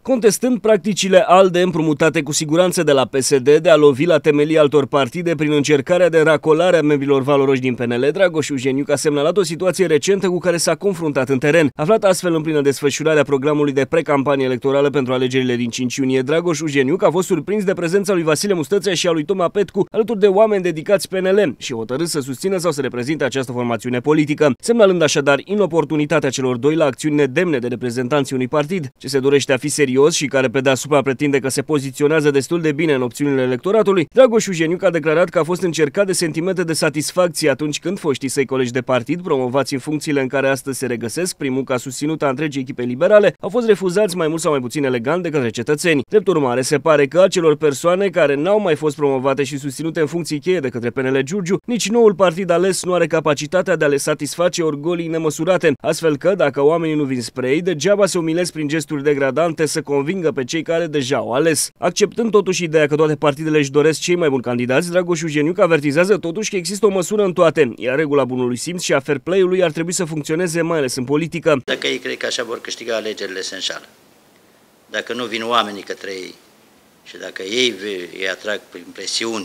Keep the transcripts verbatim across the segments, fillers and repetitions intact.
Contestând practicile ALDE împrumutate cu siguranță de la P S D de a lovi la temelii altor partide prin încercarea de racolare a membrilor valoroși din P N L, Dragoș Eugeniu a semnalat o situație recentă cu care s-a confruntat în teren. Aflat astfel în plină desfășurare a programului de precampanie electorală pentru alegerile din cinci iunie, Dragoș Eugeniu a fost surprins de prezența lui Vasile Mustățea și a lui Toma Petcu alături de oameni dedicați P N L și hotărât să susțină sau să reprezinte această formațiune politică, semnalând așadar inoportunitatea celor doi la acțiuni nedemne de reprezentanții unui partid ce se dorește a fi serios și care pe deasupra pretinde că se poziționează destul de bine în opțiunile electoratului. Dragoș Eugeniu a declarat că a fost încercat de sentimente de satisfacție atunci când foștii săi colegi de partid, promovați în funcțiile în care astăzi se regăsesc, prin munca susținută a întregii echipe liberale, au fost refuzați mai mult sau mai puțin elegant de către cetățeni. Drept urmare, se pare că acelor persoane care n-au mai fost promovate și susținute în funcții cheie de către P N L Giurgiu, nici noul partid ales nu are capacitatea de a le satisface orgolii nemăsurate, astfel că, dacă oamenii nu vin spre ei, degeaba se umilesc prin gesturi degradante să convingă pe cei care deja au ales. Acceptând totuși ideea că toate partidele își doresc cei mai buni candidați, Dragoș Eugeniu avertizează totuși că există o măsură în toate, iar regula bunului simț și a fair play-ului ar trebui să funcționeze mai ales în politică. Dacă ei cred că așa vor câștiga alegerile, se înșală. Dacă nu vin oamenii către ei și dacă ei îi atrag prin presiuni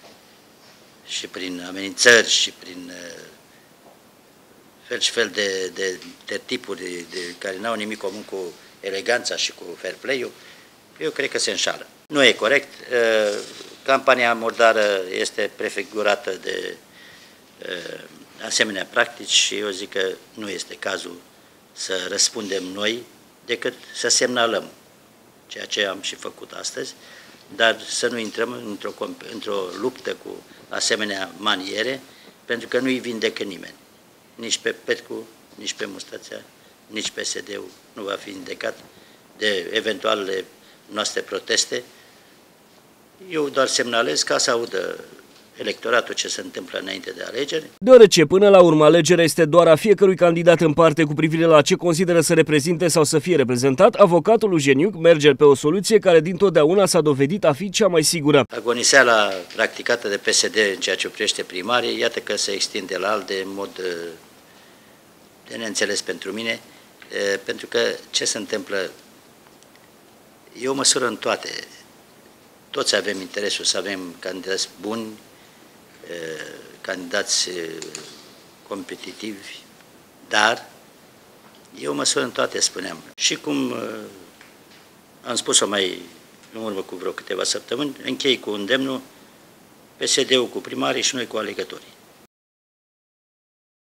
și prin amenințări și prin fel și fel de, de, de tipuri de, de, care n-au nimic comun cu eleganța și cu fair play-ul, eu cred că se înșală. Nu e corect. Campania murdară este prefigurată de asemenea practici și eu zic că nu este cazul să răspundem noi decât să semnalăm ceea ce am și făcut astăzi, dar să nu intrăm într-o într-o luptă cu asemenea maniere, pentru că nu-i vindecă nimeni. Nici pe Petcu, nici pe Mustățea, nici P S D-ul nu va fi vindecat de eventualele noastre proteste. Eu doar semnalez ca să audă electoratul ce se întâmplă înainte de alegeri. Deoarece până la urmă alegerea este doar a fiecărui candidat în parte cu privire la ce consideră să reprezinte sau să fie reprezentat, avocatul Eugeniu merge pe o soluție care dintotdeauna s-a dovedit a fi cea mai sigură. Agoniseala practicată de P S D în ceea ce privește primarii, iată că se extinde la ALDE în mod de neînțeles pentru mine, pentru că ce se întâmplă, e o măsură în toate. Toți avem interesul să avem candidați buni, candidați competitivi, dar e o măsură în toate, spuneam. Și cum am spus-o mai în urmă cu vreo câteva săptămâni, închei cu îndemnul P S D-ul cu primarii și noi cu alegătorii.